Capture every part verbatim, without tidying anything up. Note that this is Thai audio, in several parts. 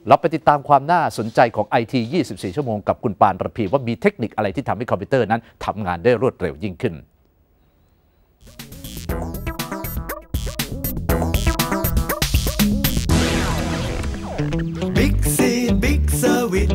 เราไปติดตามความน่าสนใจของ ไอ ที ยี่สิบสี่ ชั่วโมงกับคุณปานระพีว่ามีเทคนิคอะไรที่ทำให้คอมพิวเตอร์นั้นทำงานได้รวดเร็วยิ่งขึ้น Big C Big Service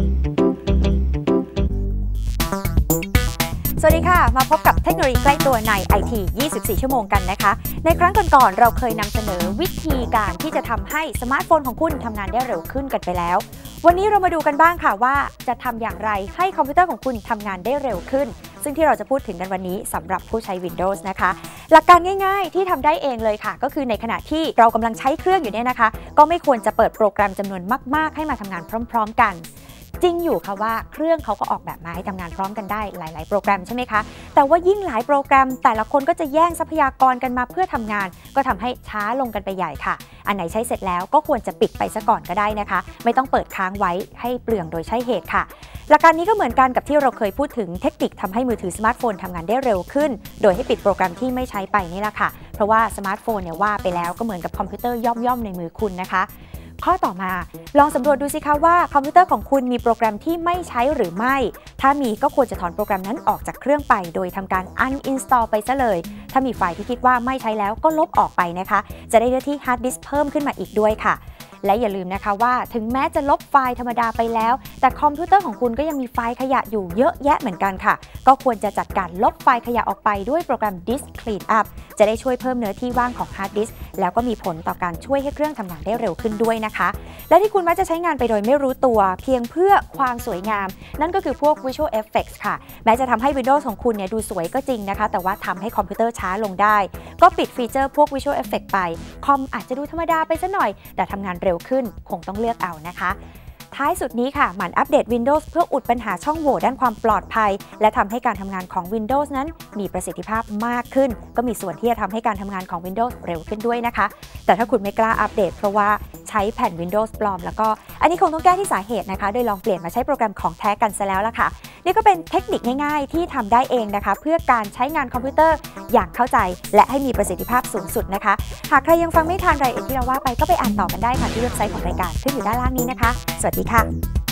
สวัสดีค่ะมาพบกับเทคโนโลยีใกล้ตัวใน ไอ ที ยี่สิบสี่ ชั่วโมงกันนะคะในครั้งก่อนๆเราเคยนำเสนอวิธีการที่จะทำให้สมาร์ทโฟนของคุณทำงานได้เร็วขึ้นกันไปแล้ววันนี้เรามาดูกันบ้างค่ะว่าจะทำอย่างไรให้คอมพิวเตอร์ของคุณทำงานได้เร็วขึ้นซึ่งที่เราจะพูดถึงกันวันนี้สำหรับผู้ใช้ Windows นะคะหลักการง่ายๆที่ทำได้เองเลยค่ะก็คือในขณะที่เรากำลังใช้เครื่องอยู่เนี่ยนะคะก็ไม่ควรจะเปิดโปรแกรมจำนวนมากๆให้มาทำงานพร้อมๆกันจริงอยู่ค่ะว่าเครื่องเขาก็ออกแบบมาให้ทำงานพร้อมกันได้หลายๆโปรแกรมใช่ไหมคะแต่ว่ายิ่งหลายโปรแกรมแต่ละคนก็จะแย่งทรัพยากรกันมาเพื่อทำงานก็ทำให้ช้าลงกันไปใหญ่ค่ะอันไหนใช้เสร็จแล้วก็ควรจะปิดไปซะก่อนก็ได้นะคะไม่ต้องเปิดค้างไว้ให้เปลืองโดยใช่เหตุค่ะหลักการนี้ก็เหมือนกันกับที่เราเคยพูดถึงเทคนิคทำให้มือถือสมาร์ทโฟนทำงานได้เร็วขึ้นโดยให้ปิดโปรแกรมที่ไม่ใช้ไปนี่แหละค่ะเพราะว่าสมาร์ทโฟนเนี่ยว่าไปแล้วก็เหมือนกับคอมพิวเตอร์ย่อมๆในมือคุณนะคะข้อต่อมาลองสำรวจดูสิคะว่าคอมพิวเตอร์ของคุณมีโปรแกรมที่ไม่ใช้หรือไม่ถ้ามีก็ควรจะถอนโปรแกรมนั้นออกจากเครื่องไปโดยทำการ uninstall ไปซะเลยถ้ามีไฟล์ที่คิดว่าไม่ใช้แล้วก็ลบออกไปนะคะจะได้เลือกที่ฮาร์ดดิสก์เพิ่มขึ้นมาอีกด้วยค่ะและอย่าลืมนะคะว่าถึงแม้จะลบไฟล์ธรรมดาไปแล้วแต่คอมพิวเตอร์ของคุณก็ยังมีไฟล์ขยะอยู่เยอะแยะเหมือนกันค่ะก็ควรจะจัดการลบไฟล์ขยะออกไปด้วยโปรแกรม Disk Cleanup จะได้ช่วยเพิ่มเนื้อที่ว่างของฮาร์ดดิสก์แล้วก็มีผลต่อการช่วยให้เครื่องทำงานได้เร็วขึ้นด้วยนะคะและที่คุณมักจะใช้งานไปโดยไม่รู้ตัวเพียงเพื่อความสวยงามนั่นก็คือพวก Visual Effects ค่ะแม้จะทำให้ Windows ของคุณเนี่ยดูสวยก็จริงนะคะแต่ว่าทำให้คอมพิวเตอร์ช้าลงได้ก็ปิดฟีเจอร์พวก Visual Effects ไปคอมอาจจะดูธรรมดาไปซะหน่อยแต่ทำงานเร็วขึ้นคงต้องเลือกเอานะคะท้ายสุดนี้ค่ะหมั่นอัปเดต Windows เพื่ออุดปัญหาช่องโหว่ด้านความปลอดภัยและทำให้การทำงานของ Windows นั้นมีประสิทธิภาพมากขึ้นก็มีส่วนที่จะทำให้การทำงานของ Windows เร็วขึ้นด้วยนะคะแต่ถ้าคุณไม่กล้าอัปเดตเพราะว่าใช้แผ่น Windows ปลอมแล้วก็อันนี้คงต้องแก้ที่สาเหตุนะคะโดยลองเปลี่ยนมาใช้โปรแกรมของแท้กันซะแล้วล่ะค่ะนี่ก็เป็นเทคนิคง่ายๆที่ทำได้เองนะคะเพื่อการใช้งานคอมพิวเตอร์อย่างเข้าใจและให้มีประสิทธิภาพสูงสุดนะคะหากใครยังฟังไม่ทันรายละเอียดที่เราว่าไปก็ไปอ่านต่อกันได้ค่ะที่เว็บไซต์ของรายการขึ้นอยู่ด้านล่างนี้นะคะสวัสดีค่ะ